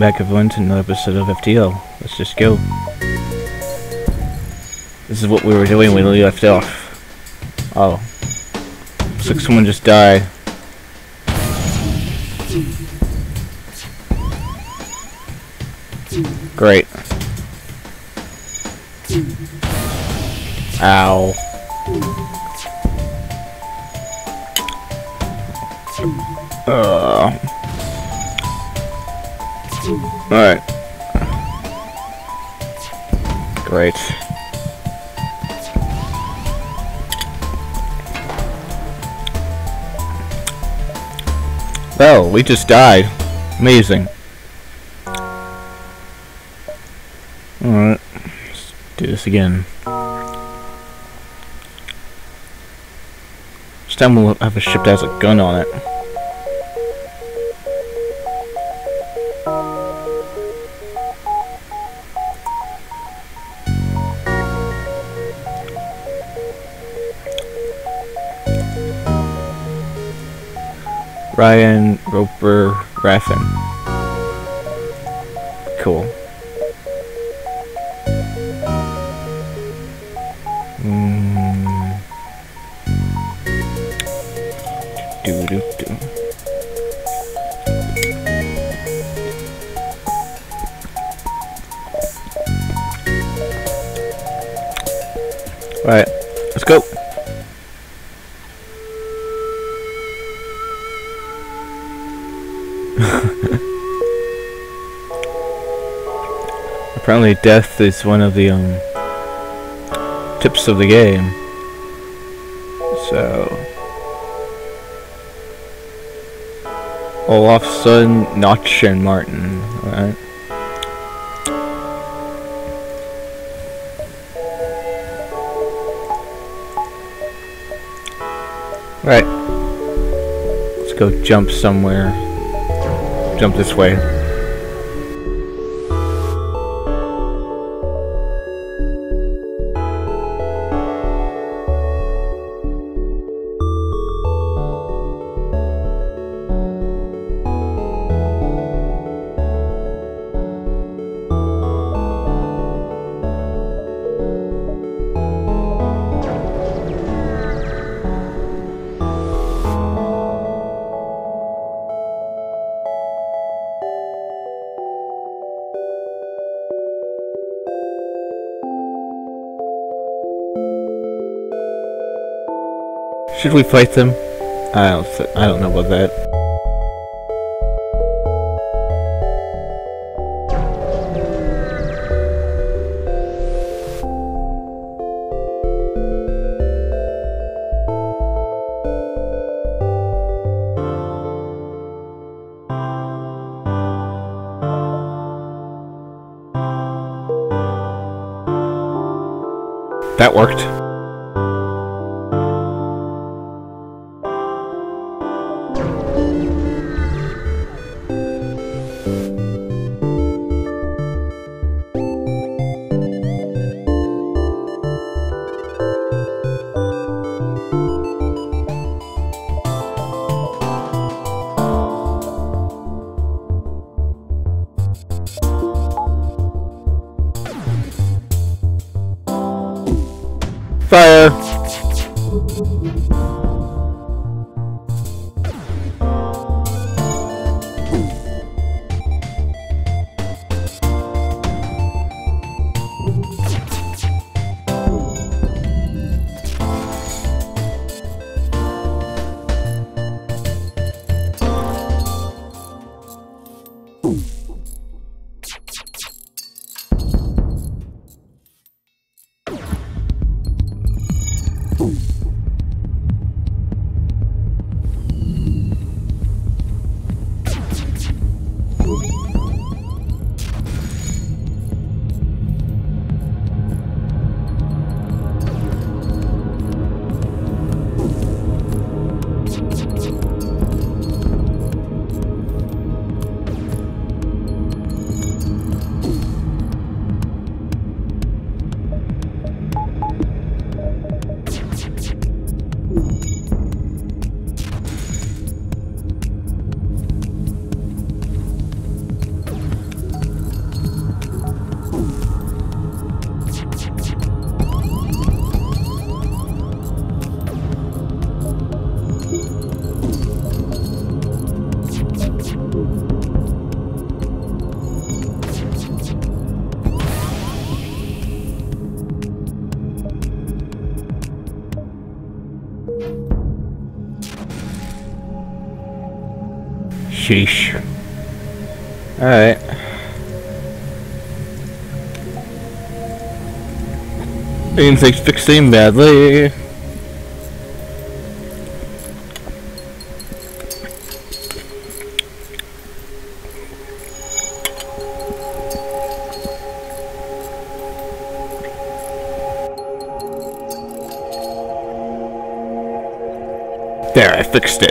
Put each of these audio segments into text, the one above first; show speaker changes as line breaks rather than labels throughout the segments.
back everyone to another episode of FTL. Let's just go. This is what we were doing when we left off. Oh. Looks like someone just died. Great. Ow. Alright. Great. Well, we just died. Amazing. Alright. Let's do this again. This time we'll have a ship that has a gun on it. Ryan Roper Raffin. Cool. Do. Alright, let's go. Apparently death is one of the tips of the game. So Olafsson, Notch, and Martin, alright. Right. Let's go jump somewhere. Jump this way. Should we fight them? I don't know about that. That worked. Fire! Sheesh. Alright. Anything's fixing badly. There, I fixed it.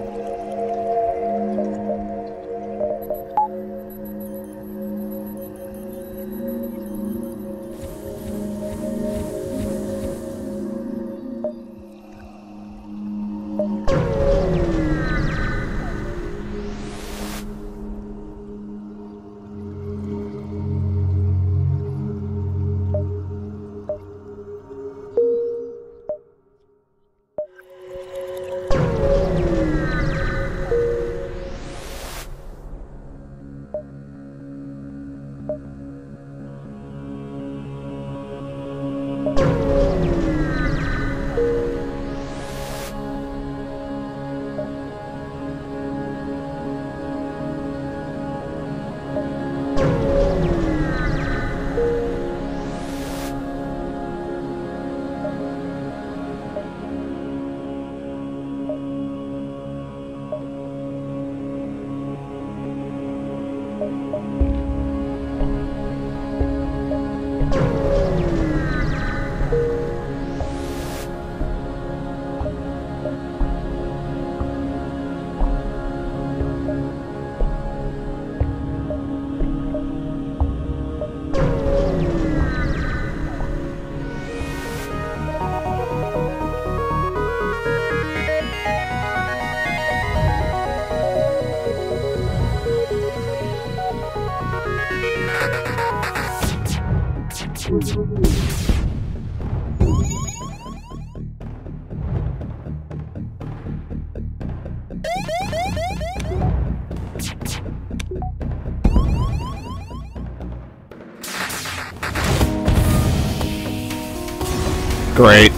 Great.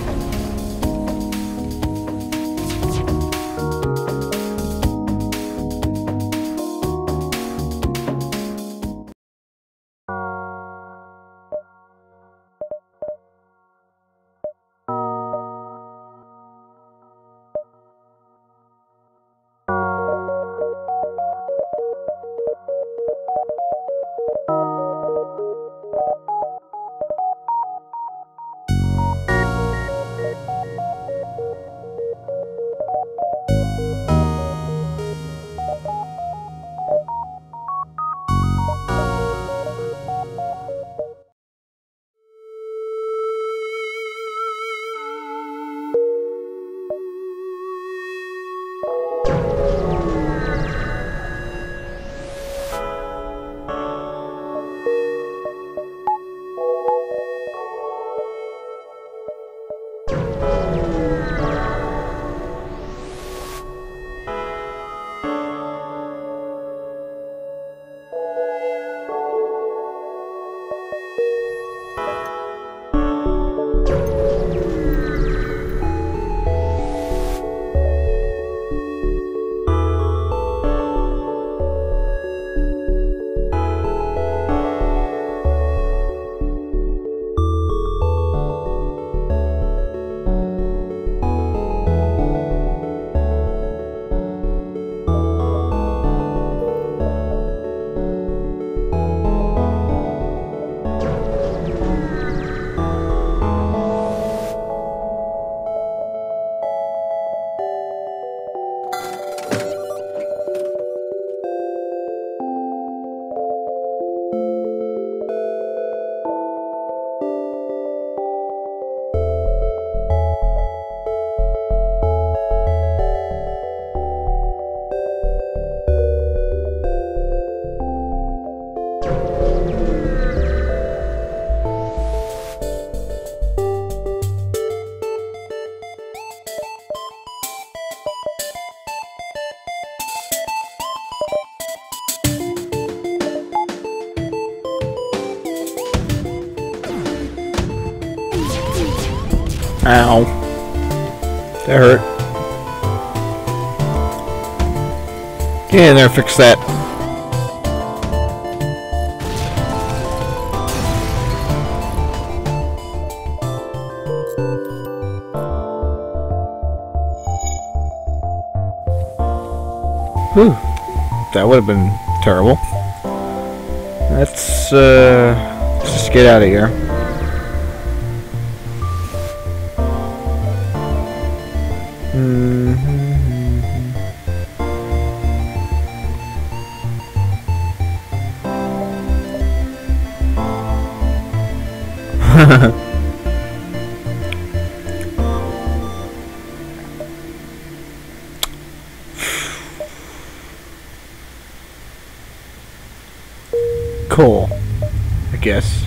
Ow. That hurt. Yeah, there, fix that. Whew. That would have been terrible. Let's just get out of here. Cool, I guess.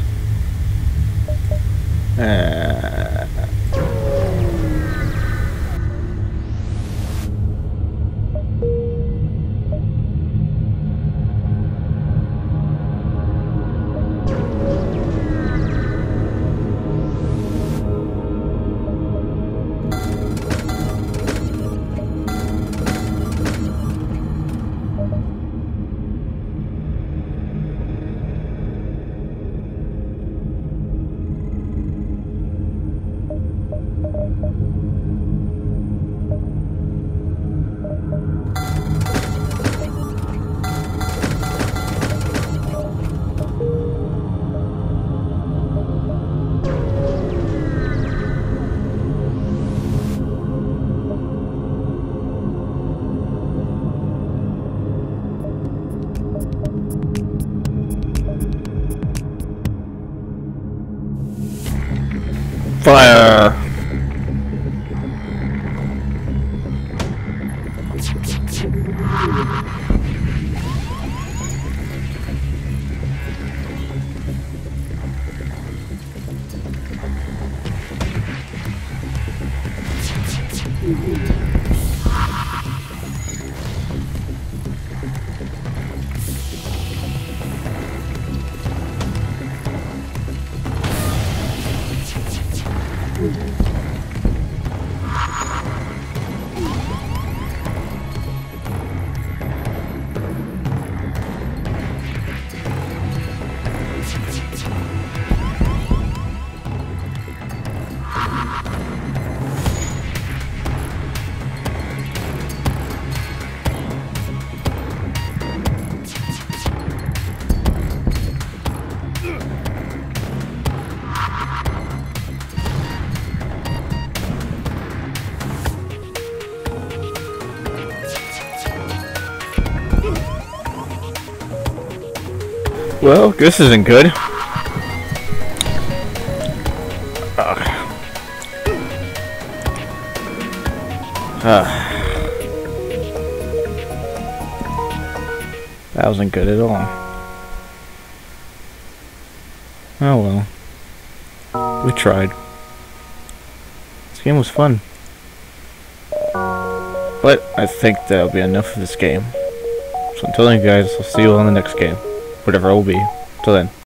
Fire! Well, this isn't good. That wasn't good at all. Oh well. We tried. This game was fun. But I think that'll be enough of this game. So until then guys, I'll see you on the next game. Whatever it will be. Till then.